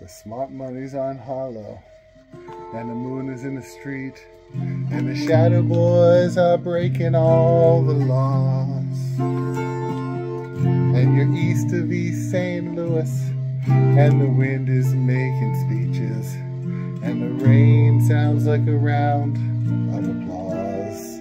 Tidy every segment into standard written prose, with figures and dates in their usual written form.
The smart money's on Harlow, and the moon is in the street, and the shadow boys are breaking all the laws. And you're east of East St. Louis, and the wind is making speeches, and the rain sounds like a round of applause.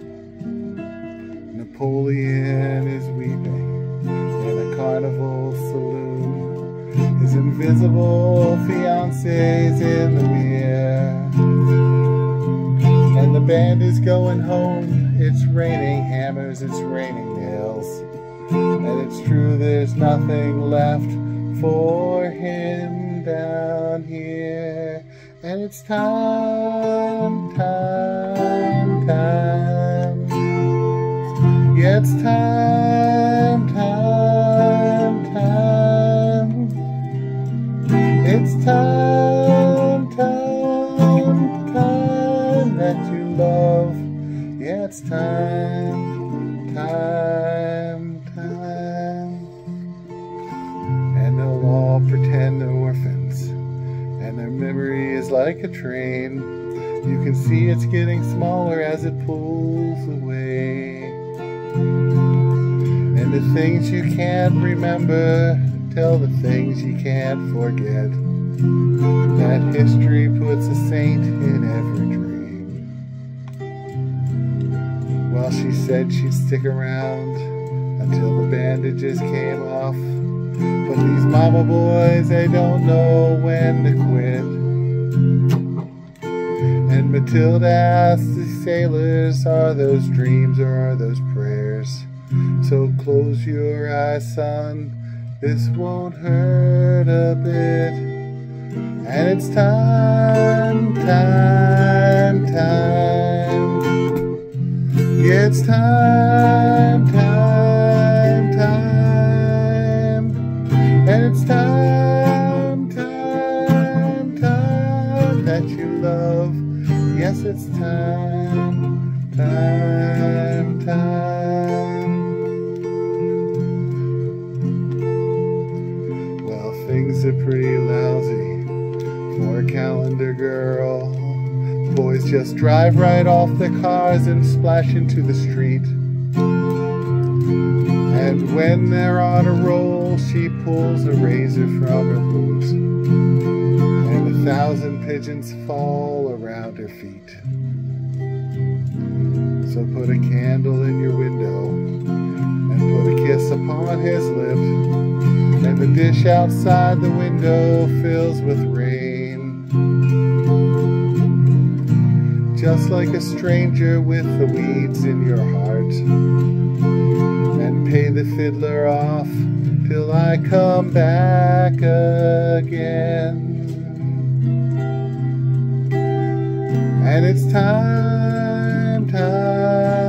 Napoleon is weeping in a carnival saloon. His invisible fiance's in the mirror, and the band is going home. It's raining hammers, it's raining nails, and it's true there's nothing left for him down here. And it's time, time, time. Yeah, it's time, time, time. It's time, time, time that you love. Yeah, it's time, time, time. And they'll all pretend they're orphans, and their memory is like a train. You can see it's getting smaller as it pulls away. And the things you can't remember tell the things you can't forget. That history puts a saint in every dream. Well, she said she'd stick around until the bandages came off, but these mama boys, they don't know when to quit. And Matilda asked the sailors, are those dreams or are those prayers? So close your eyes, son, this won't hurt a bit. And it's time, time, time. Yeah, it's time, time, time. And it's time, time, time that you love. Yes, it's time, time, time. Well, things are pretty lousy for a calendar girl. Boys just drive right off their cars and splash into the street. And when they're on a roll, she pulls a razor from her boot, and 1,000 pigeons fall around her feet. So put a candle in your window and put a kiss upon his lip, and the dish outside the window fills with rain. Just like a stranger with the weeds in your heart, and pay the fiddler off till I come back again. And it's time, time.